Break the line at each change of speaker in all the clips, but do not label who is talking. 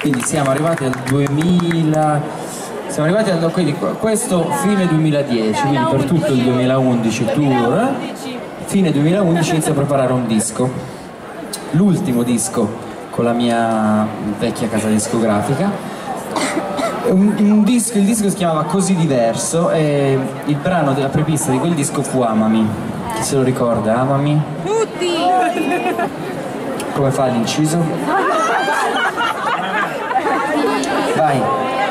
Quindi siamo arrivati al 2000, siamo arrivati quindi questo fine 2010, quindi per tutto il 2011 tour, fine 2011 inizio a preparare un disco, l'ultimo disco con la mia vecchia casa discografica. Il disco si chiamava Così Diverso e il brano della prepista di quel disco fu Amami. Chi se lo ricorda? Amami?
Tutti!
Come fa l'inciso? Vai!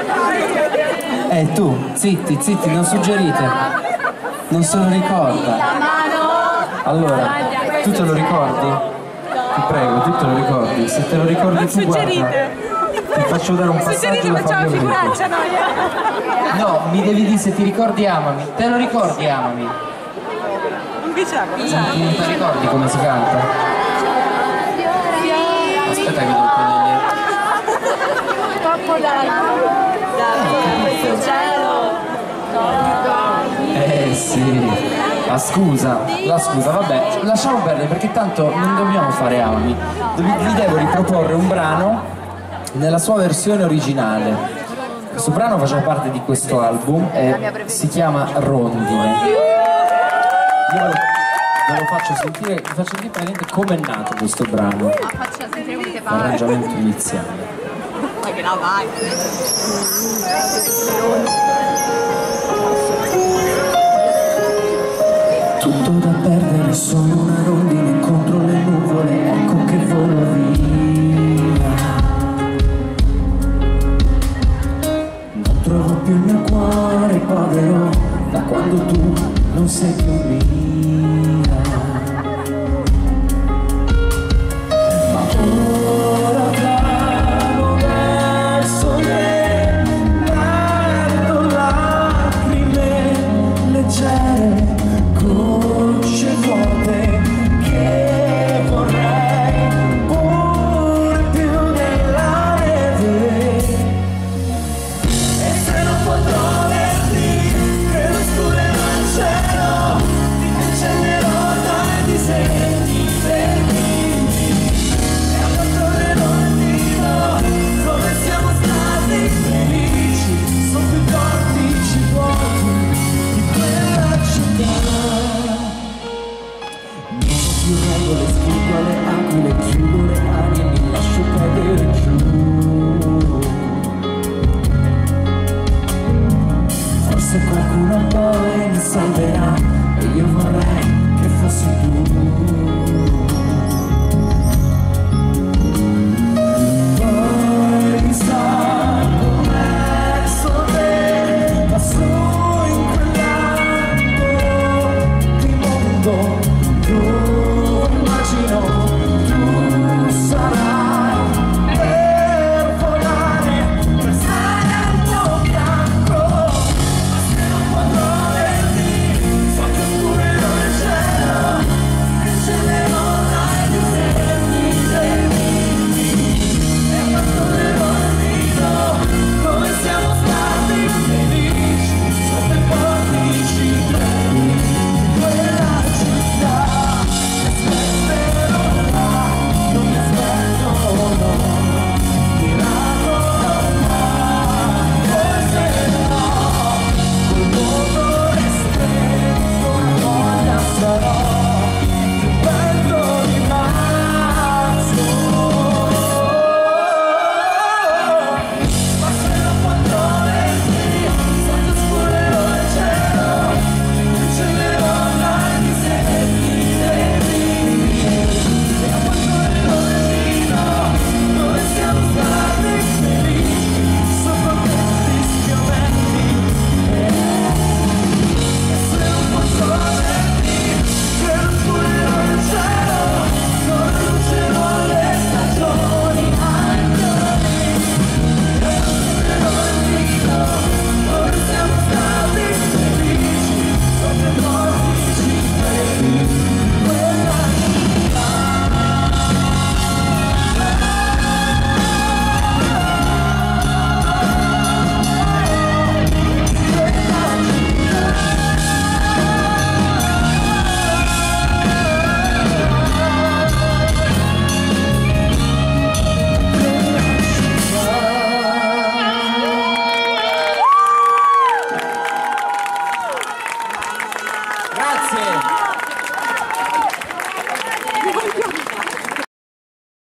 Tu, zitti, non suggerite! Non se lo ricorda! Allora, tu te lo ricordi? Ti prego, tu te lo ricordi? Se te lo ricordi tu guarda! Ti faccio dare un passaggio e la fammi vedere. No, mi devi dire se ti ricordi Amami. Te lo ricordi Amami?
Non ti
ricordi come si canta? Aspetta che devo prendere.
Troppo
Sì. La scusa, vabbè, lasciamo perdere perché tanto non dobbiamo fare Amami. Vi devo riproporre un brano nella sua versione originale. Questo brano faceva parte di questo album e si chiama Rondine. Io ve lo faccio sentire, vi faccio sentire praticamente come è nato questo brano. L'arrangiamento iniziale.
Ma che la vai!
Tutto da perdere, sono una rondine contro le nuvole, ecco che volo via. Non trovo più il mio cuore povero, da quando tu non sei più mia. Ma ora vado verso le perdo lacrime leggere, gocce vuote che vorrei pure più nella neve. E se non potrò averti, credo scurerò il cielo, ti cancellerò dai disegni verdi e abbandonnerò il nido dove siamo stati felici. Sono più portici vuoti di quella città. Non ho più regole, sfuggo alle aquile, chiudo le ali e mi lascio cadere giù.